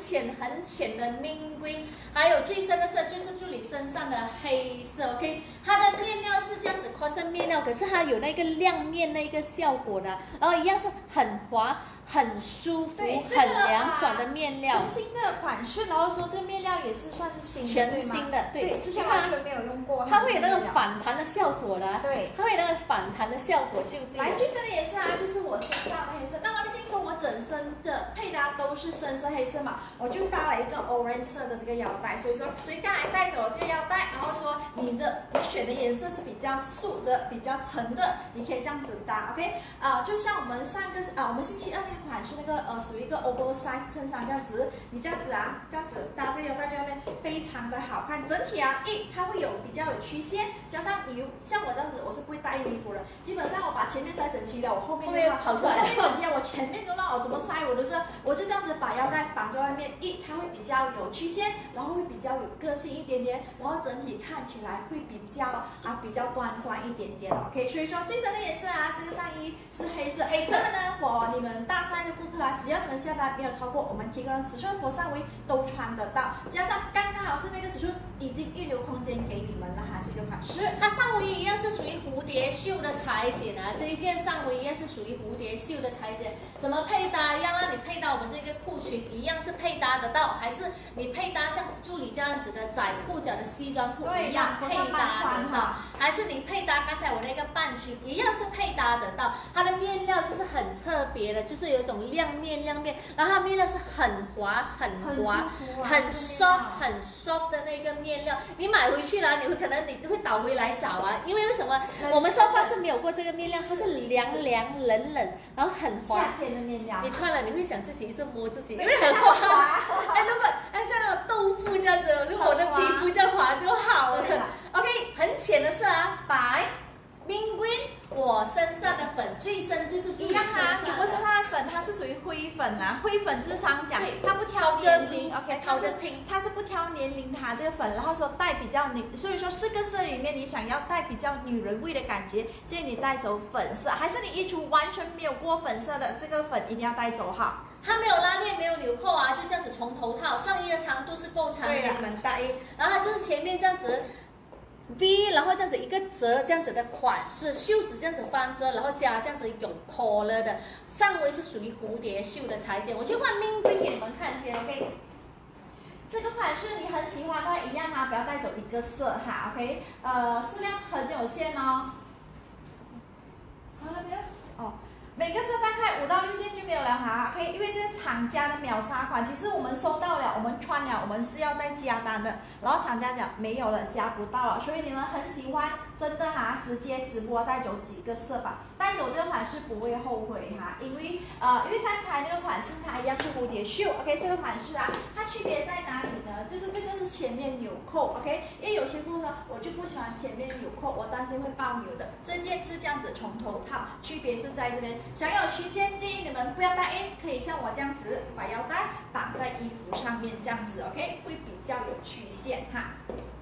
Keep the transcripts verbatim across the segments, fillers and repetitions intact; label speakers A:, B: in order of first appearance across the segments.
A: 浅很浅的 mint green， 还有最深的色就是就你身上的黑色 ，OK， 它的面料是这样子 cotton 面料，可是它有那个亮面那个效果的，然后一样是很滑。很舒服、
B: 这个、
A: 很凉爽的面料，
B: 全新的款式，然后说这面料也是算是新的，
A: 全新的，对，
B: 对，之前完全没有用过。
A: 它会有那个反弹的效果的，
B: 对，
A: 它会有那个反弹的效果就对了。
B: 来，最深的颜色啊，就是我身上的黑色。那么毕竟说我整身的配搭都是深色黑色嘛，我就搭了一个 orange 色的这个腰带，所以说谁刚才带走了这个腰带，然后说你的你选的颜色是比较素的、比较沉的，你可以这样子搭 ，OK？ 啊、呃，就像我们上个啊、呃，我们星期二那款是那个呃。属于一个 oversize 衬衫这样子，你这样子啊，这样子搭这个腰带在外面非常的好看。整体啊，一它会有比较有曲线，加上你像我这样子，我是不会带衣服的。基本上我把前面塞整齐了，我后面就
A: 跑出来了。
B: 后面整齐，我前面就让我怎么塞我都是，我就这样子把腰带绑在外面，一它会比较有曲线，然后会比较有个性一点点，然后整体看起来会比较啊比较端庄一点点 OK， 所以说最深的颜色啊，这个上衣是黑色，
A: 黑色
B: 的呢 ，for 你们大size的顾客啊，只要你们下单没有超过我们提供的尺寸，佛上围都穿得到，加上刚刚好是那个尺寸，已经预留空间给你们了哈。这个款式，
A: 它上围一样是属于蝴蝶袖的裁剪啊，这一件上围一样是属于蝴蝶袖的裁剪。怎么配搭？要让你配搭我们这个裤裙一样是配搭得到，还是你配搭像助理这样子的窄裤脚的西装裤一样配搭得到？还是你配搭刚才我那个半裙一样是配搭得到？它的面料就是很特别的，就是有一种亮面亮面。然后它面料是很滑、很滑、很 soft、很 soft 的那个面料，你买回去了，你会可能你会倒回来找啊，因为为什么？我们沙发是没有过这个面料，它是凉凉冷冷，然后很滑。
B: 夏天的面料，
A: 你穿了你会想自己一直摸自己，因为很滑。哎，如果哎像那种豆腐这样子，如果我的皮肤这样滑就好了。OK， 很浅的色啊，白。mint green， 我身上的粉最深就是
B: 一样啊，只不过是它的粉，它是属于灰粉啦、啊，灰粉就是常讲，它不挑年龄 ，OK， 它是它是不挑年龄它这个粉，然后说带比较女，所以说四个色里面你想要带比较女人味的感觉，建议你带走粉色，还是你衣橱完全没有过粉色的这个粉一定要带走哈。
A: 它没有拉链，没有纽扣啊，就这样子从头套，上衣的长度是够长给你们带，然后它就是前面这样子。V， 然后这样子一个折，这样子的款式，袖子这样子翻折，然后加这样子有 collar 的，上围是属于蝴蝶袖的裁剪。我就换 mint green 给你们看先 ，OK。
B: 这个款式你很喜欢的话，一样啊，不要带走一个色哈 ，OK。呃，数量很有限哦。
A: 好了没有？
B: 哦。每个色大概五到六件就没有了哈，可以，因为这是厂家的秒杀款，其实我们收到了，我们穿了，我们是要再加单的，然后厂家讲没有了，加不到了，所以你们很喜欢，真的哈，直接直播带走几个色吧，带走这个款式不会后悔哈，因为呃，因为刚才那个款式它一样是蝴蝶袖 ，OK， 这个款式啊，它区别在哪里呢？就是这个是前面纽扣 ，OK， 因为有些顾客我就不喜欢前面纽扣，我担心会爆纽的，这件是这样子从头套，区别是在这边。想要曲线，建议你们不要带 A， 可以像我这样子把腰带绑在衣服上面，这样子 OK， 会比较有曲线哈。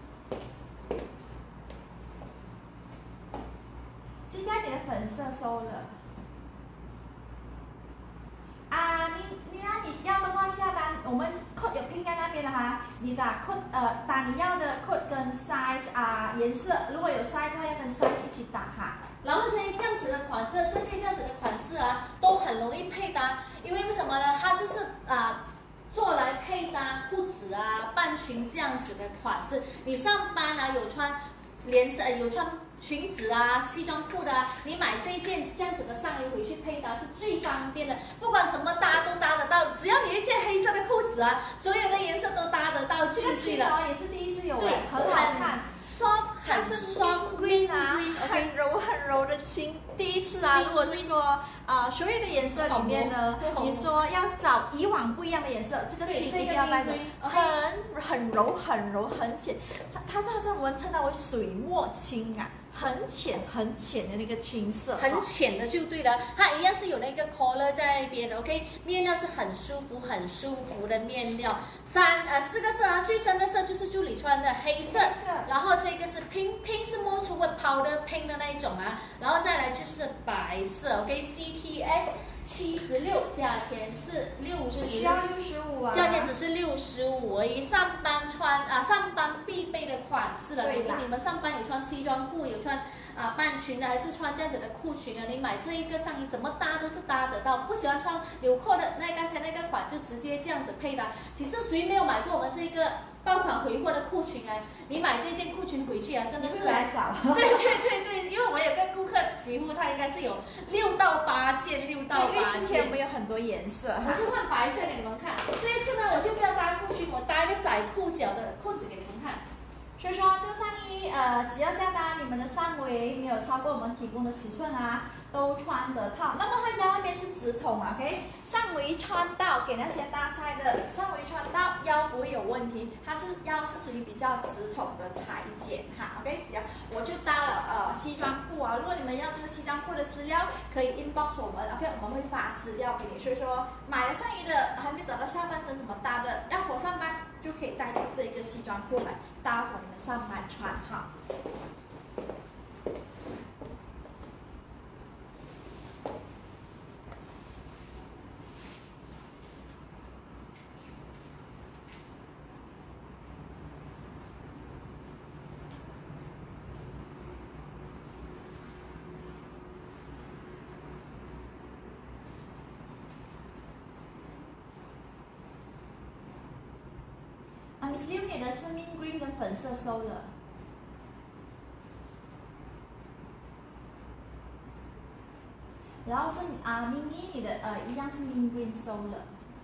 B: 现在你的粉色收了啊，你你那你要的话下单，我们 code 有拼在那边的哈，你打 code 呃打你要的 code 跟 size 啊颜色，如果有 size 的话要跟 size 一起打哈。
A: 然后这些这样子的款式，这些这样子的款式啊，都很容易配搭，因为为什么呢？它就是啊，做来配搭裤子啊、半裙这样子的款式。你上班啊有穿连身有穿裙子啊、西装裤的啊，你买这一件这样子的上衣回去配搭是最方便的，不管怎么搭都搭得到，只要你一件黑色的裤子啊，所有的颜色都搭得到进去了。
B: 也是第一次有，
A: 对，
B: 很好看
A: ，soft 很 soft green 啊，
B: 很柔很柔的轻。第一次啊，如果是说啊、呃，所有的颜色里面呢，你说要找以往不一样的颜色，这个轻一定要带走，很很柔很柔很浅。他他说这我们称它为水墨青啊。 很浅很浅的那个青色，
A: 很浅的就对了。它一样是有那个 collar 在那边的 ，OK， 面料是很舒服、很舒服的面料。三呃四个色啊，最深的色就是助理穿的黑色，然后这个是 pink，pink 是 more toward powder pink 的那一种啊，然后再来就是白色 ，OK，C T S 七十六，价钱是六十，
B: 需要六十五啊，
A: 价钱只是六十五而已。上班穿啊，上班必备的款式了。如果你们上班有穿西装裤，有穿啊半裙的，还是穿这样子的裤裙啊，你买这一个上衣怎么搭都是搭得到。不喜欢穿纽扣的，那刚才那个款就直接这样子配搭。其实谁没有买过我们这个爆款回货的裤裙啊？你买这件裤裙回去啊，真的是
B: 来找。
A: 对对对对，因为我有个顾客，几乎他应该是有六到八件，六到八件。
B: 因为之前我们有很多颜色，
A: 我就换白色给你们看。这一次呢，我就不要搭裤裙，我搭一个窄裤脚的裤子给你们看。
B: 所以说这个上衣，呃，只要下单，你们的上围没有超过我们提供的尺寸啊，都穿得套。那么它腰那边是直筒啊 ，OK， 上围穿到给那些大晒的，上围穿到腰不会有问题，它是腰是属于比较直筒的裁剪哈 ，OK， 我就搭了呃西装裤啊，如果你们要这个西装裤的资料，可以 inbox 我们 ，OK， 我们会发资料给你。所以说买了上衣的还没找到下半身怎么搭的，要for上班就可以带着这个西装裤来搭for你们上班穿哈。啊 ，Miss Liu， 你的是 mint green 跟粉色收了。然后是啊 ，mini 你的呃一样是 mint green 收了。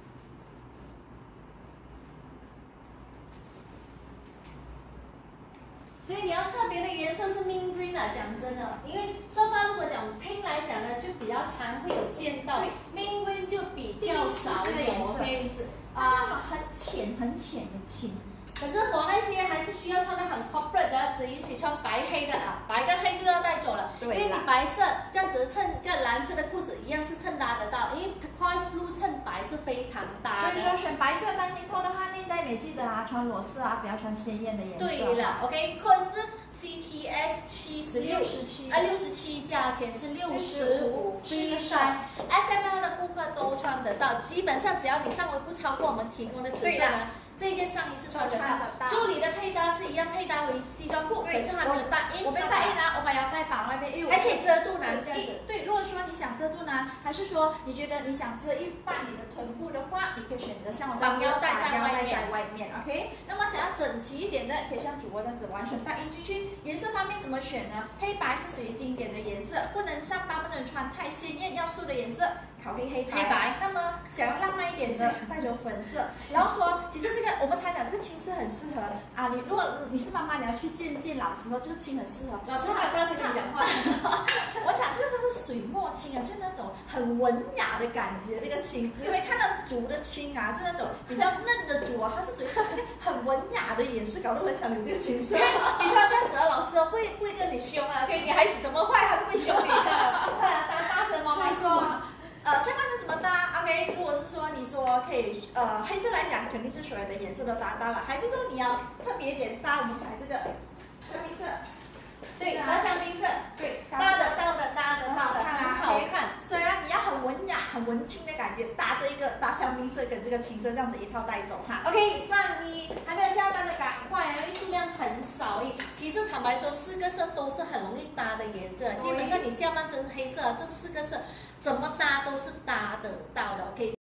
A: 所以你要特别的颜色是 mint green 啊，讲真的，因为双方如果讲 pink 来讲呢，就比较常会有见到 mint green 就比较少有 ，OK，
B: 啊，很浅很浅的青。
A: 可是我那些还是需要穿的很 corporate 的，只允许穿白黑的啊，白跟黑就要带走了。因为你白色这样子衬跟蓝色的裤子一样是衬搭得到，因为 turquoise blue 衬白是非常搭的。
B: 所以说选白色单行透的话，内在美记得啊，穿裸色啊，不要穿鲜艳的颜色。
A: 对了 ，OK， 款式 C T S 七十六，啊六十七，价钱是六十五 ，free size，S M L 的顾客都穿得到，基本上只要你上围不超过我们提供的尺寸呢。这件上衣是穿得到，助理的配搭是一样配搭为西装裤，可是还没有带 in。
B: 我没有带 in 啊，我把腰带绑外面，因为
A: 还可以遮肚腩这样子。
B: 对，如果说你想遮肚腩，还是说你觉得你想遮一半你的臀部的话，你可以选择像我这样子把腰带在外面 ，OK。那么想要整齐一点的，可以像主播这样子完全带 in 进去。颜色方面怎么选呢？黑白是属于经典的颜色，不能上班不能穿太鲜艳，要素的颜色。考虑黑白，
A: 黑白。
B: 那么想要浪漫一点的，带着粉色。然后说，其实这个我们才讲这个青色很适合啊。你如果你是妈妈，你要去见见老师说这个青很适合。
A: 老师还大声跟你讲话。
B: 我讲这个是水墨青啊，就那种很文雅的感觉。这个青，你没看到竹的青啊，就那种比较嫩的竹啊，它是属于很文雅的颜色，搞得我很想有这个青色。
A: 你穿这样子的老师不会不会跟你凶啊 ？OK， 你孩子怎么坏，他都会凶你的。对啊，大大声妈妈说。
B: 呃，下半身怎么搭 ？OK， 如果是说你说可以，呃，黑色来讲肯定是所有的颜色都搭到了，还是说你要特别一点搭我们买这个香槟色？
A: 对，搭香槟色，
B: 对，
A: 搭得到的，搭得到的，很好看。
B: 虽然你要很文雅、很文青的感觉，搭这一个搭香槟色跟这个青色这样子一套带走哈。
A: OK， 上衣还没有下单的赶快啊，因为数量很少。其实坦白说，四个色都是很容易搭的颜色，基本上你下半身是黑色，这四个色怎么搭都是搭得到的。OK。